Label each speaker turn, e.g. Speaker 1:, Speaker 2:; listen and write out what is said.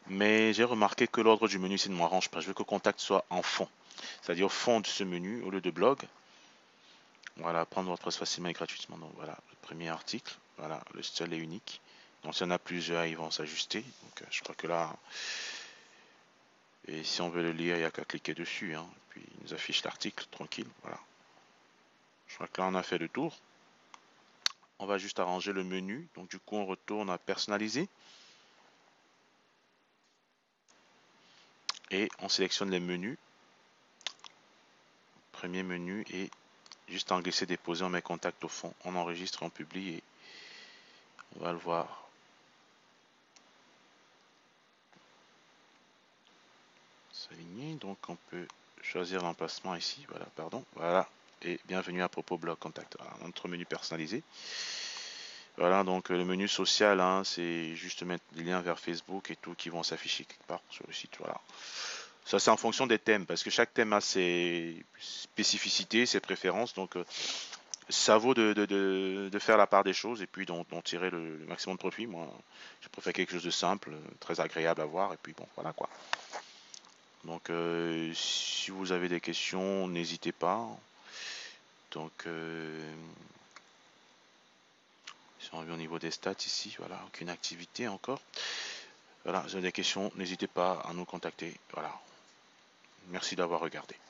Speaker 1: Mais j'ai remarqué que l'ordre du menu, ça ne m'arrange pas. Je veux que contact soit en fond. C'est-à-dire au fond de ce menu, au lieu de blog. Voilà, prendre WordPress facilement et gratuitement. Donc voilà, le premier article. Voilà, le seul et unique. Donc s'il y en a plusieurs, ils vont s'ajuster. Donc je crois que là, et si on veut le lire, il n'y a qu'à cliquer dessus, hein. Puis il nous affiche l'article, tranquille. Voilà. Je crois que là, on a fait le tour. On va juste arranger le menu. Donc du coup, on retourne à personnaliser. Et on sélectionne les menus. Premier menu et juste en glisser déposer, on met contact au fond. On enregistre, on publie et on va le voir. S'aligner. Donc on peut choisir l'emplacement ici. Voilà, pardon. Voilà. Et bienvenue à propos blog contact. Voilà, notre menu personnalisé. Voilà, donc le menu social, hein, c'est juste mettre des liens vers Facebook et tout qui vont s'afficher quelque part sur le site. Voilà. Ça, c'est en fonction des thèmes, parce que chaque thème a ses spécificités, ses préférences. Donc, ça vaut de faire la part des choses et puis d'en tirer le maximum de profit. Moi, je préfère quelque chose de simple, très agréable à voir. Et puis, bon, voilà quoi. Donc, si vous avez des questions, n'hésitez pas. Donc, si on vient au niveau des stats ici, voilà, aucune activité encore. Voilà, si vous avez des questions, n'hésitez pas à nous contacter. Voilà. Merci d'avoir regardé.